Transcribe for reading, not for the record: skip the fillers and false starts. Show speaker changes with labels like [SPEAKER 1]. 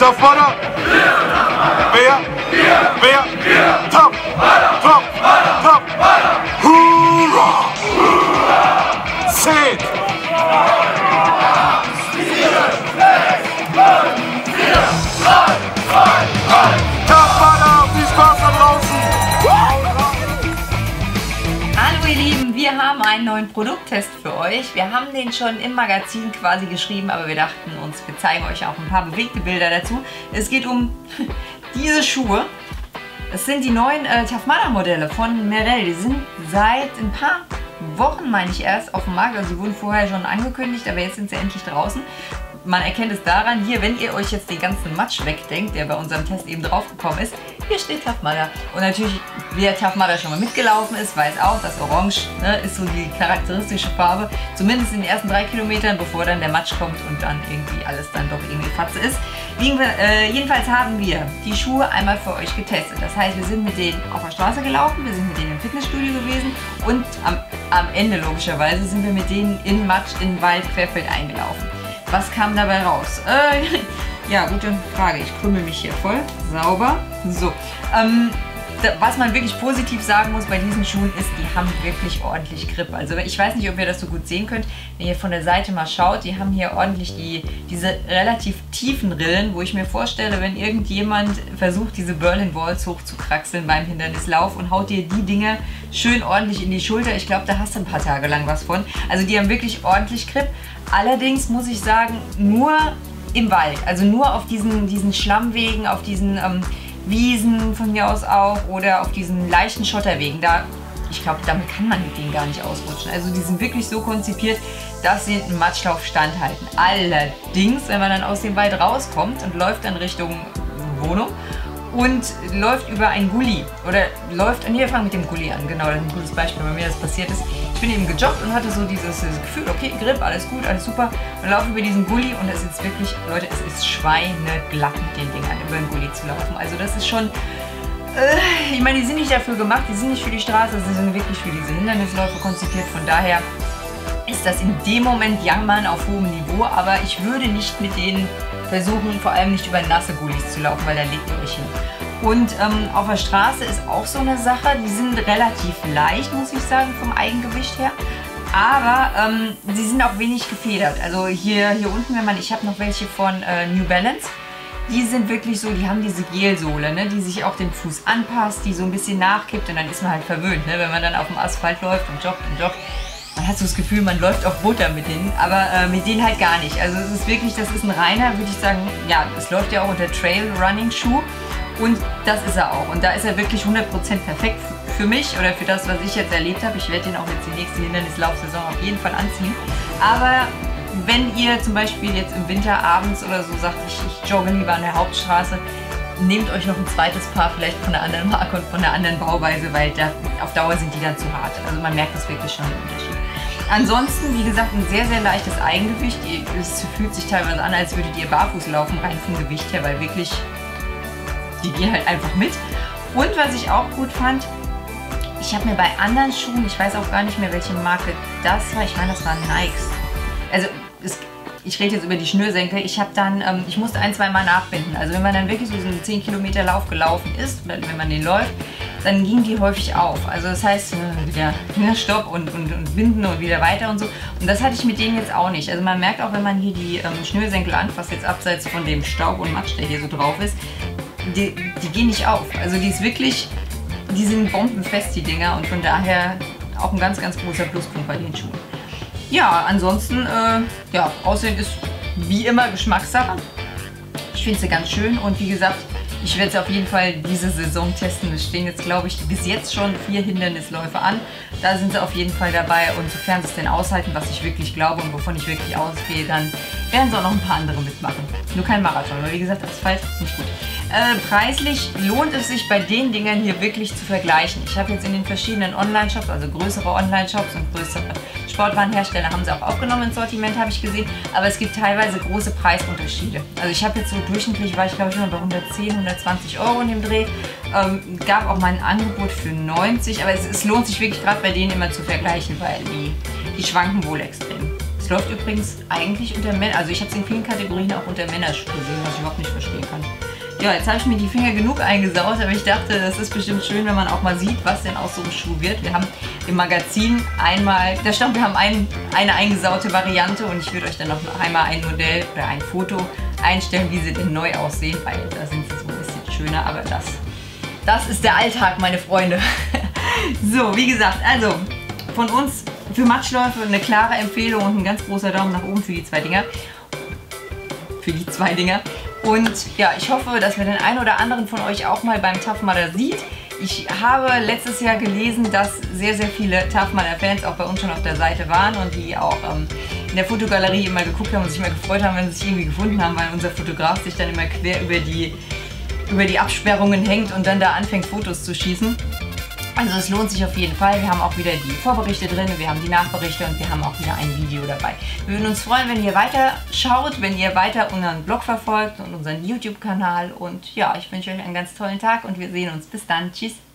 [SPEAKER 1] Tough Mudder? Wer? Tough Mudder! Hurra! Say it! Tough Mudder! Viel Spaß da draußen!
[SPEAKER 2] Hallo ihr Lieben, wir haben einen neuen Produkttest für euch. Wir haben den schon im Magazin quasi geschrieben, aber wir dachten uns, wir zeigen euch auch ein paar bewegte Bilder dazu. Es geht um diese Schuhe. Es sind die neuen Tough Mudder Modelle von Merrell. Die sind seit ein paar Wochen, meine ich, erst auf dem Markt. Also sie wurden vorher schon angekündigt, aber jetzt sind sie endlich draußen. Man erkennt es daran, hier, wenn ihr euch jetzt den ganzen Matsch wegdenkt, der bei unserem Test eben draufgekommen ist, hier steht Tough Mudder. Und natürlich, wer Tough Mudder schon mal mitgelaufen ist, weiß auch, das Orange, ne, ist so die charakteristische Farbe. Zumindest in den ersten 3 Kilometern, bevor dann der Matsch kommt und dann irgendwie alles dann doch irgendwie Fatze ist. Jedenfalls haben wir die Schuhe einmal für euch getestet. Das heißt, wir sind mit denen auf der Straße gelaufen, wir sind mit denen im Fitnessstudio gewesen und am Ende logischerweise sind wir mit denen in Matsch, in den Wald, querfeld eingelaufen. Was kam dabei raus? Ja, gute Frage. Ich krümmel mich hier voll. Sauber. So. Was man wirklich positiv sagen muss bei diesen Schuhen ist, die haben wirklich ordentlich Grip. Also ich weiß nicht, ob ihr das so gut sehen könnt, wenn ihr von der Seite mal schaut. Die haben hier ordentlich diese relativ tiefen Rillen, wo ich mir vorstelle, wenn irgendjemand versucht, diese Berlin Walls hochzukraxeln beim Hindernislauf und haut dir die Dinger schön ordentlich in die Schulter. Ich glaube, da hast du ein paar Tage lang was von. Also die haben wirklich ordentlich Grip. Allerdings muss ich sagen, nur im Wald, also nur auf diesen Schlammwegen, auf diesen Wiesen von mir aus auch oder auf diesen leichten Schotterwegen. Ich glaube, damit kann man mit denen gar nicht ausrutschen. Also die sind wirklich so konzipiert, dass sie im Matschlauf standhalten. Allerdings, wenn man dann aus dem Wald rauskommt und läuft dann Richtung Wohnung und läuft über ein Gully oder läuft, wir fangen mit dem Gully an, genau, das ist ein gutes Beispiel, bei mir das passiert ist. Ich bin eben gejoggt und hatte so dieses Gefühl, okay, Grip, alles gut, alles super, und laufe über diesen Gully und es ist wirklich, Leute, es ist schweineglatt mit den Dingern über den Gully zu laufen. Also das ist schon, ich meine, die sind nicht dafür gemacht, die sind nicht für die Straße, sie sind wirklich für diese Hindernisläufe konzipiert, von daher ist das in dem Moment Jammern auf hohem Niveau, aber ich würde nicht mit denen versuchen, vor allem nicht über nasse Gullis zu laufen, weil da legt ihr euch hin. Und auf der Straße ist auch so eine Sache, die sind relativ leicht, muss ich sagen, vom Eigengewicht her. Aber sie sind auch wenig gefedert. Also hier unten, ich habe noch welche von New Balance. Die sind wirklich so, die haben diese Gelsohle, ne, die sich auch dem Fuß anpasst, die so ein bisschen nachkippt und dann ist man halt verwöhnt, ne, wenn man dann auf dem Asphalt läuft und joggt. Man hat so das Gefühl, man läuft auf Butter mit denen, aber mit denen halt gar nicht. Also es ist wirklich, das ist ein reiner, würde ich sagen, ja, es läuft ja auch unter Trail-Running-Schuh und das ist er auch. Und da ist er wirklich 100% perfekt für mich oder für das, was ich jetzt erlebt habe. Ich werde den auch jetzt die nächste Hindernislaufsaison auf jeden Fall anziehen. Aber wenn ihr zum Beispiel jetzt im Winter abends oder so sagt, ich jogge lieber an der Hauptstraße, nehmt euch noch ein zweites Paar, vielleicht von einer anderen Marke und von einer anderen Bauweise, weil auf Dauer sind die dann zu hart. Also man merkt das wirklich schon den Unterschied. Ansonsten, wie gesagt, ein sehr, sehr leichtes Eigengewicht. Es fühlt sich teilweise an, als würdet ihr barfuß laufen, rein vom Gewicht her, weil wirklich, die gehen halt einfach mit. Und was ich auch gut fand, ich habe mir bei anderen Schuhen, ich weiß auch gar nicht mehr, welche Marke das war, ich meine, das waren Nikes. Also, ich rede jetzt über die Schnürsenkel, ich musste 1-2 Mal nachbinden. Also wenn man dann wirklich so einen 10 Kilometer Lauf gelaufen ist, wenn man den läuft, dann gingen die häufig auf. Also das heißt, wieder Stopp und binden und wieder weiter und so. Und das hatte ich mit denen jetzt auch nicht. Also man merkt auch, wenn man hier die Schnürsenkel anfasst, jetzt abseits von dem Staub und Matsch, der hier so drauf ist, die gehen nicht auf. Also die sind bombenfest, die Dinger, und von daher auch ein ganz, ganz großer Pluspunkt bei den Schuhen. Ja, ansonsten, ja, Aussehen ist wie immer Geschmackssache. Ich finde sie ganz schön und wie gesagt, ich werde sie auf jeden Fall diese Saison testen. Es stehen jetzt, glaube ich, bis jetzt schon 4 Hindernisläufe an. Da sind sie auf jeden Fall dabei und sofern sie es denn aushalten, was ich wirklich glaube und wovon ich wirklich ausgehe, dann werden sie auch noch ein paar andere mitmachen. Nur kein Marathon, weil wie gesagt, Asphalt nicht gut. Preislich lohnt es sich bei den Dingern hier wirklich zu vergleichen. Ich habe jetzt in den verschiedenen Online-Shops, also größere Online-Shops und größere Sportwarenhersteller haben sie auch aufgenommen ins Sortiment, habe ich gesehen, aber es gibt teilweise große Preisunterschiede. Also ich habe jetzt so durchschnittlich, war ich glaube ich immer bei 110, 120 Euro in dem Dreh, gab auch mal ein Angebot für 90, aber es lohnt sich wirklich gerade bei denen immer zu vergleichen, weil die schwanken wohl extrem. Es läuft übrigens eigentlich unter Männer, also ich habe es in vielen Kategorien auch unter Männerschuh gesehen, was ich überhaupt nicht verstehen kann. Ja, jetzt habe ich mir die Finger genug eingesaut, aber ich dachte, das ist bestimmt schön, wenn man auch mal sieht, was denn aus so einem Schuh wird. Wir haben im Magazin einmal, da stand, wir haben eine eingesaute Variante und ich würde euch dann noch einmal ein Modell oder ein Foto einstellen, wie sie denn neu aussehen, weil da sind sie so ein bisschen schöner, aber das ist der Alltag, meine Freunde. So, wie gesagt, also von uns für Matschläufe eine klare Empfehlung und ein ganz großer Daumen nach oben für die zwei Dinger. Und ja, ich hoffe, dass wir den einen oder anderen von euch auch mal beim Tough Mudder sieht. Ich habe letztes Jahr gelesen, dass sehr, sehr viele Tough Mudder Fans auch bei uns schon auf der Seite waren und die auch in der Fotogalerie immer geguckt haben und sich immer gefreut haben, wenn sie sich irgendwie gefunden haben, weil unser Fotograf sich dann immer quer über die Absperrungen hängt und dann da anfängt, Fotos zu schießen. Also es lohnt sich auf jeden Fall. Wir haben auch wieder die Vorberichte drin, wir haben die Nachberichte und wir haben auch wieder ein Video dabei. Wir würden uns freuen, wenn ihr weiter schaut, wenn ihr weiter unseren Blog verfolgt und unseren YouTube-Kanal. Und ja, ich wünsche euch einen ganz tollen Tag und wir sehen uns. Bis dann. Tschüss.